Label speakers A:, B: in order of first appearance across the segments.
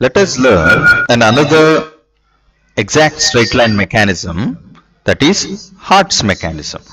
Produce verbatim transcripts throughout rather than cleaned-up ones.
A: Let us learn an another exact straight line mechanism, that is Hart's mechanism.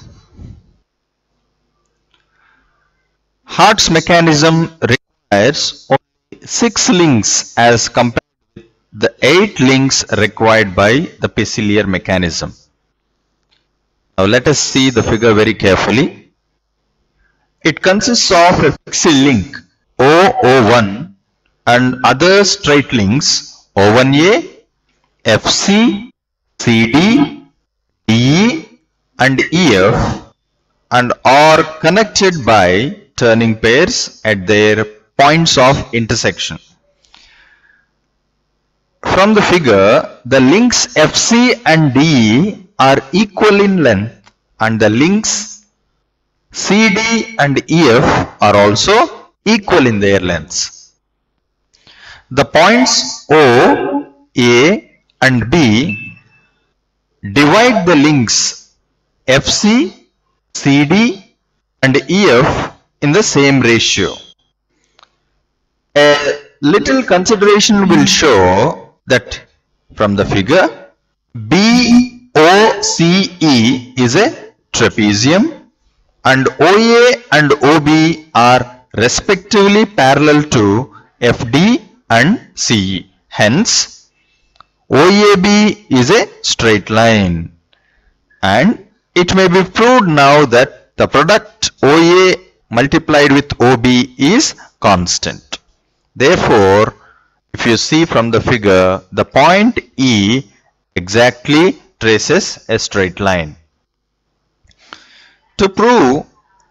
A: Hart's mechanism requires only six links as compared with the eight links required by the Peculiar mechanism. Now let us see the figure very carefully. It consists of a fixed link O O one and other straight links O one A, F C, C D, D E and E F, and are connected by turning pairs at their points of intersection. From the figure, the links F C and D E are equal in length, and the links C D and E F are also equal in their lengths. The points O, A and B divide the links F C, C D and E F in the same ratio. A little consideration will show that from the figure, B O C E is a trapezium and O A and O B are respectively parallel to F D and C E. Hence, O A B is a straight line, and it may be proved now that the product O A multiplied with O B is constant. Therefore, if you see from the figure, the point E exactly traces a straight line. To prove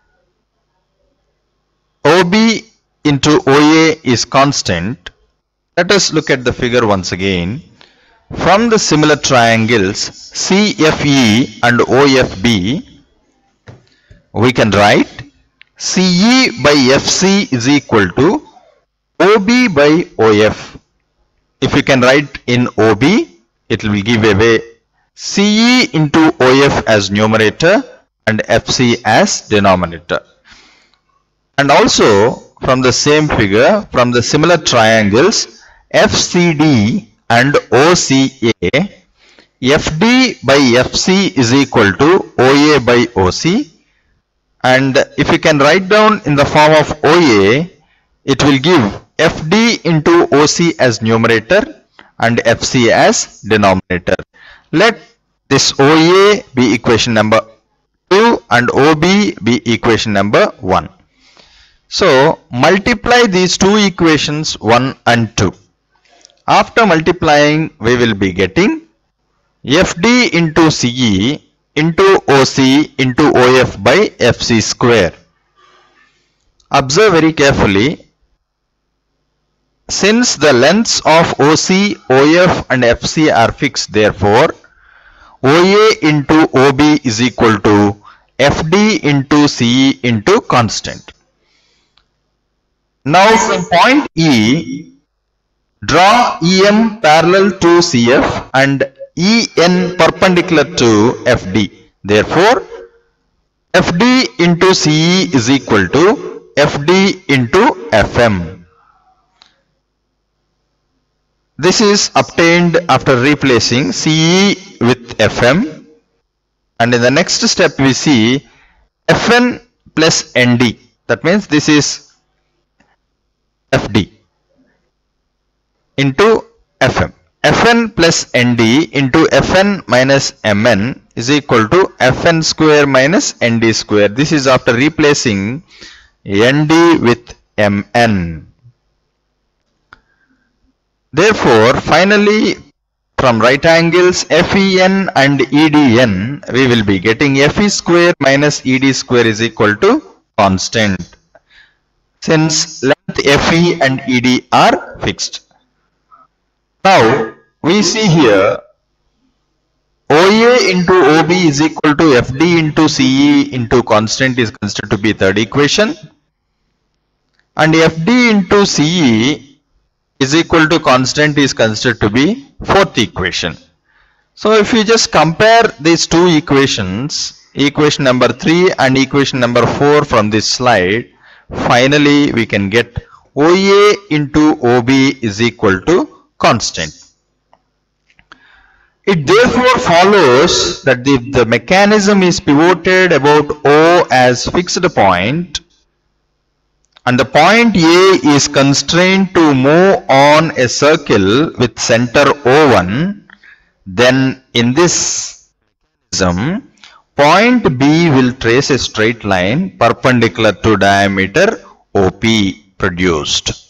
A: O B into O A is constant, let us look at the figure once again. From the similar triangles C F E and O F B, we can write C E by F C is equal to O B by O F. If you can write in O B, it will give away C E into O F as numerator and F C as denominator. And also from the same figure, from the similar triangles F C D and O C A, F D by F C is equal to O A by O C, and if you can write down in the form of O A, it will give F D into O C as numerator and F C as denominator. Let this O A be equation number two and O B be equation number one. So multiply these two equations one and two. After multiplying, we will be getting F D into C E into O C into O F by F C square. Observe very carefully. Since the lengths of O C, O F and F C are fixed, therefore O A into O B is equal to F D into C E into constant. Now from point E, draw E M parallel to C F and E N perpendicular to F D. Therefore, F D into C E is equal to F D into F M. This is obtained after replacing C E with F M, and in the next step we see F N plus N D. That means this is F D into F M. F N plus N D into F N minus M N is equal to F N square minus N D square. This is after replacing N D with M N. Therefore, finally, from right angles F E N and E D N, we will be getting F E square minus E D square is equal to constant, since length F E and E D are fixed. Now, we see here O A into O B is equal to F D into C E into constant is considered to be third equation, and F D into C E is equal to constant is considered to be fourth equation. So if you just compare these two equations, equation number three and equation number four from this slide, finally we can get O A into O B is equal to constant. It therefore follows that if the mechanism is pivoted about O as fixed point and the point A is constrained to move on a circle with center O one, then in this mechanism, point B will trace a straight line perpendicular to diameter O P produced.